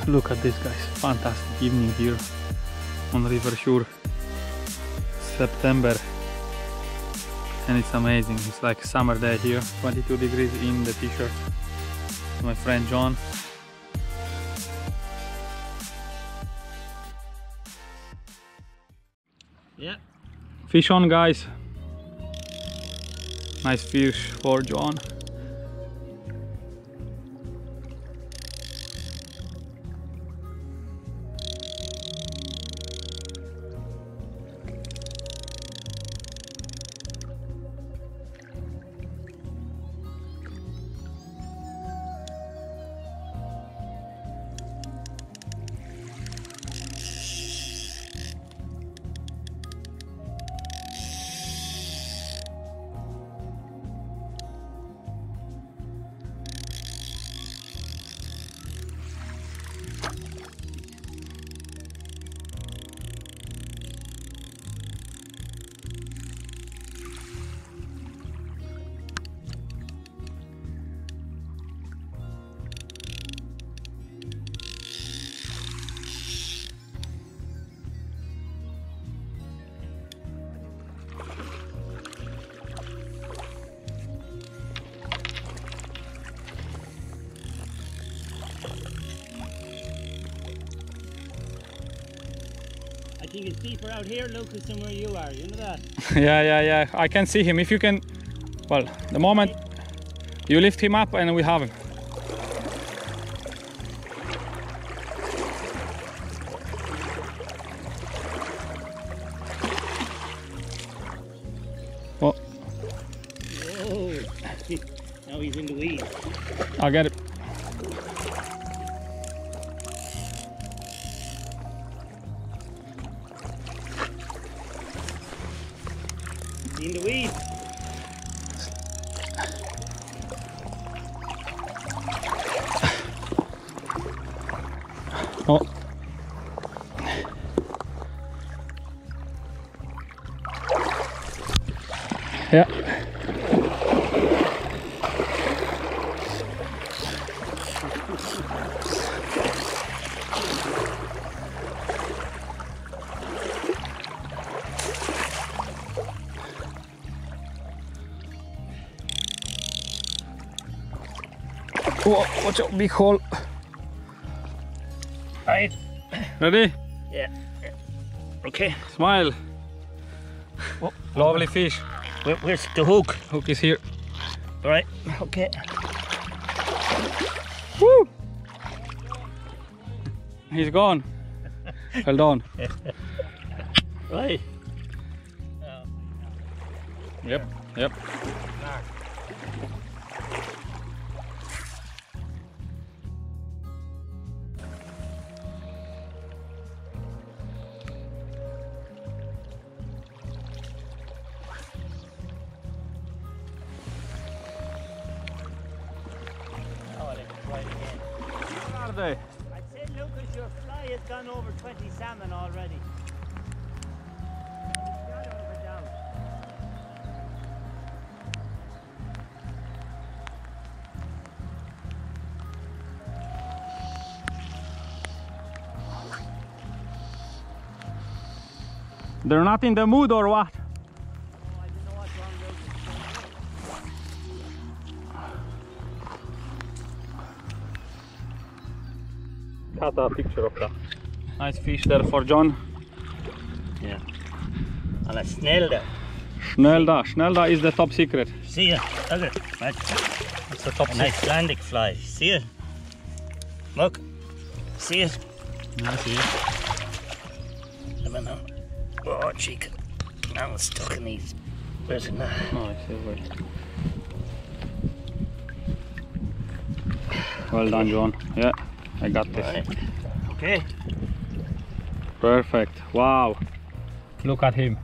Look at this, guys. Fantastic evening here on River Suir. September. And it's amazing. It's like a summer day here. 22 degrees in the t-shirt. My friend John. Yeah. Fish on, guys. Nice fish for John. I think it's deeper out here, Lucas, than where you are, you know that? Yeah. I can see him. If you can, well, the moment you lift him up and we have him. Oh. Whoa. Now he's in the weeds. I'll get it. In the weeds. Oh. Yeah. Oh, watch out, big hole. Right. Ready? Yeah. Okay. Smile. Oh, lovely fish. Where's the hook? Hook is here. Right. Okay. Woo! He's gone. Well done. Right. Yep. Where are they? I'd say, Lucas, your fly has gone over 20 salmon already. Got over down. They're not in the mood or what? Oh, I don't know what's wrong, Lucas. Cut a picture of that. Nice fish there for John. Yeah. And a snail there. Snelda is the top secret. See ya. Look at it. Right. It's the top A nice Atlantic fly. See it? Look. See it? I see it. I don't know. Oh, cheek. Now it's stuck in these. Where's it now? Oh, I see it. Well done, John. Yeah, I got this. Right. Okay. Perfect. Wow. Look at him.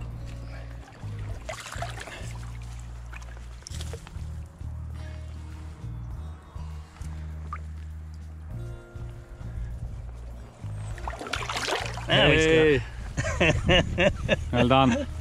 There we go. Well done.